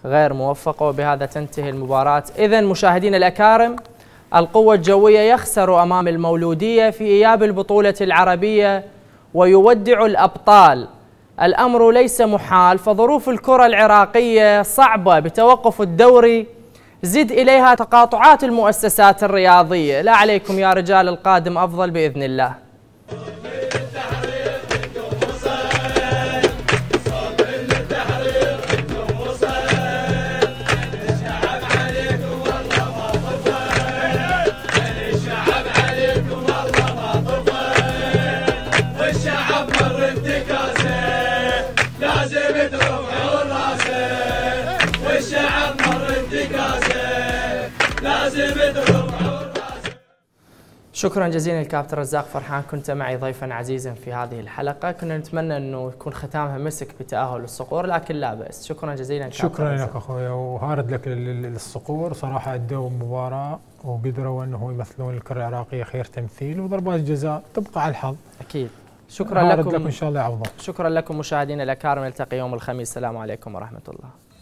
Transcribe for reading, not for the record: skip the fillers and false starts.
غير موفقة، وبهذا تنتهي المباراة. إذن مشاهدينا الأكارم، القوة الجوية يخسر أمام المولودية في إياب البطولة العربية ويودع الأبطال. الأمر ليس محال، فظروف الكرة العراقية صعبة بتوقف الدوري، زد إليها تقاطعات المؤسسات الرياضية. لا عليكم يا رجال، القادم أفضل بإذن الله. شكرا جزيلا الكابتن رزاق فرحان، كنت معي ضيفا عزيزا في هذه الحلقة. كنا نتمنى أنه يكون ختامها مسك بتأهل الصقور، لكن لا بأس. شكرا جزيلا كابتن. شكرا لك أخويا، وهارد لك للصقور صراحة، أدوا مباراة وقدروا أنه يمثلون الكرة العراقية خير تمثيل، وضربات جزاء تبقى على الحظ. أكيد. شكرا لكم. إن شاء الله يعوضون. شكرا لكم مشاهدينا الأكارم، نلتقي يوم الخميس. السلام عليكم ورحمة الله.